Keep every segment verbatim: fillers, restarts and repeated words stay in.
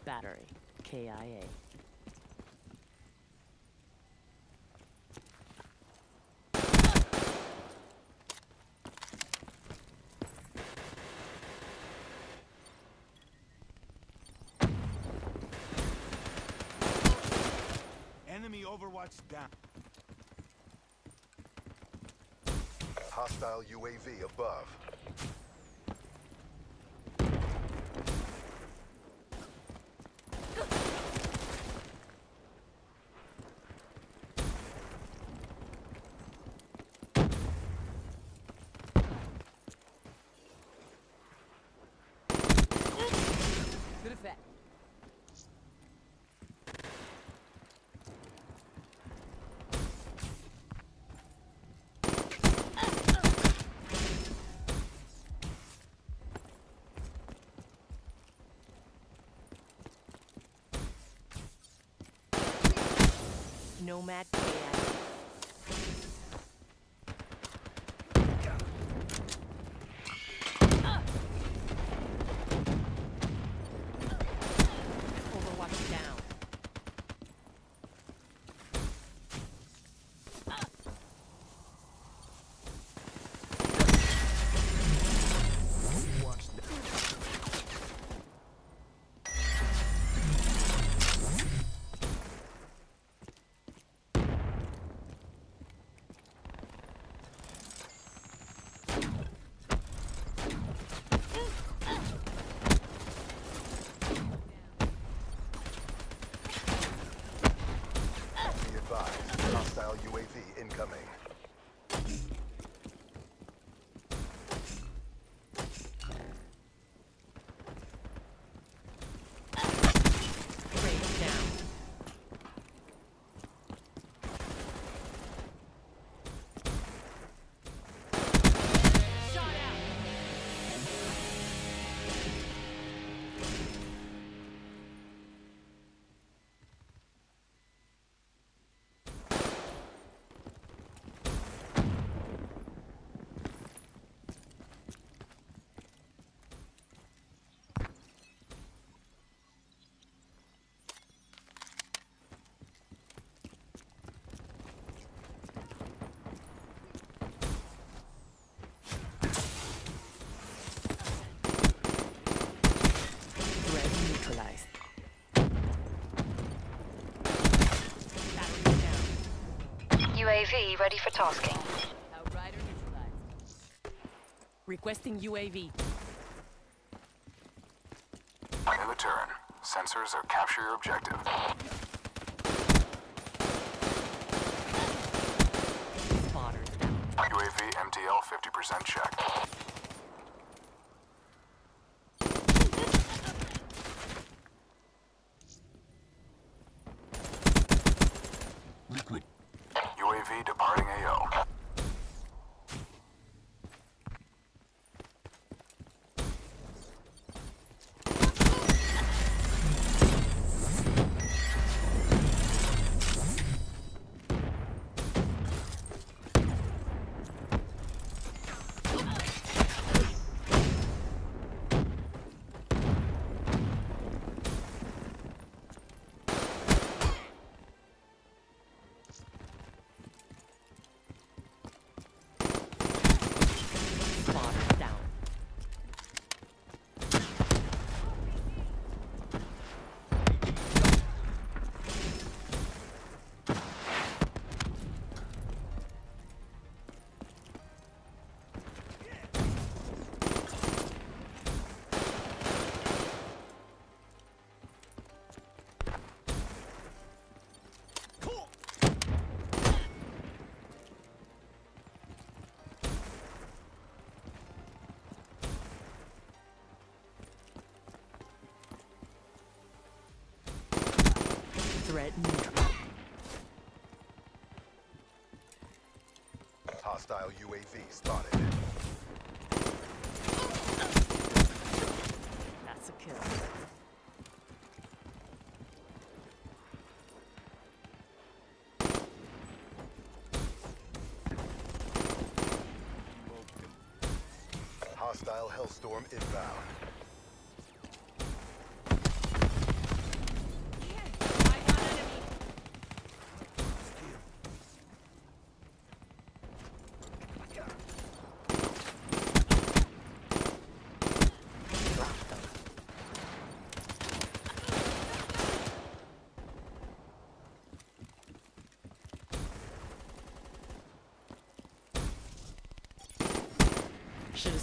Battery. K I A. Enemy Overwatch down. Hostile U A V above. Good effect. Nomad K I A. Overwatch down. Be advised, hostile U A V incoming. Raise down. Shot out. Threat neutralized. Battery down. U A V ready for tasking. Outrider neutralized. Requesting U A V. In the turn. Sensors are capture your objective. Spotters down. U A V M T L fifty percent check. Liquid. U A V departing A O. Spotters down. Threat neutral. Hostile U A V spotted. That's a kill. Hostile Hellstorm inbound.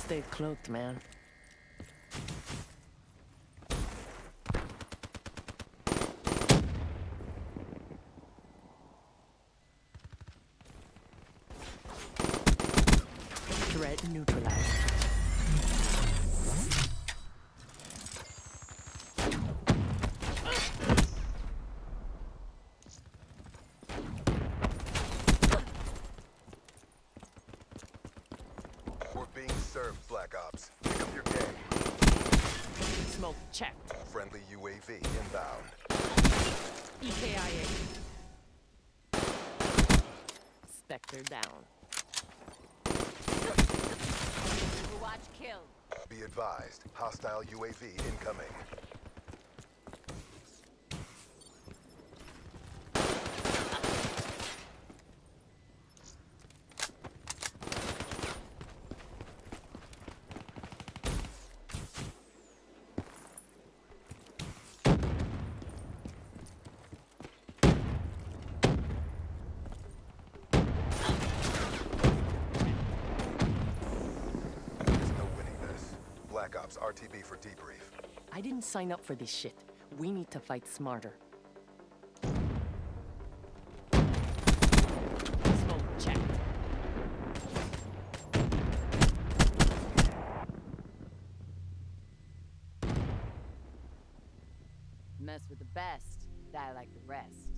Stay cloaked, man. Threat neutralized. We're being served, Black Ops. Pick up your game. Smoke check. Friendly U A V inbound. E K I A. Spectre down. Watch kill. Be advised, hostile U A V incoming. There's no winning this. Black Ops R T B for debrief. I didn't sign up for this shit. We need to fight smarter. Smoke check. Mess with the best, die like the rest.